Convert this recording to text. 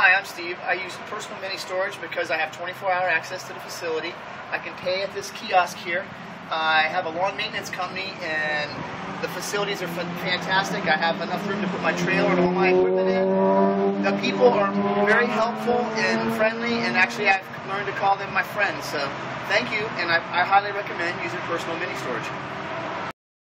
Hi, I'm Steve. I use Personal Mini Storage because I have 24-hour access to the facility. I can pay at this kiosk here. I have a lawn maintenance company and the facilities are fantastic. I have enough room to put my trailer and all my equipment in. The people are very helpful and friendly, and actually I've learned to call them my friends. So thank you, and I highly recommend using Personal Mini Storage.